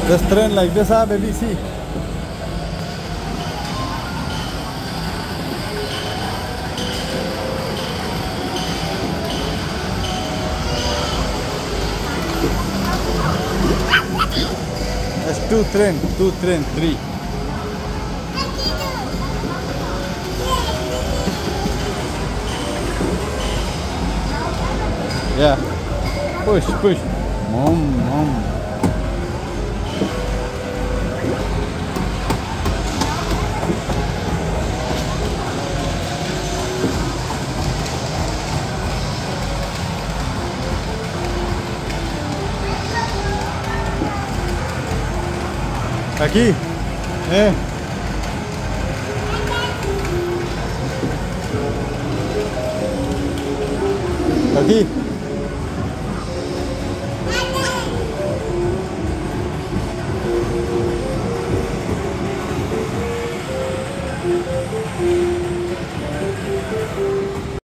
This train like this, baby, see. There's two train, three. Yeah. Push, push. Mom. Aqui. Aqui.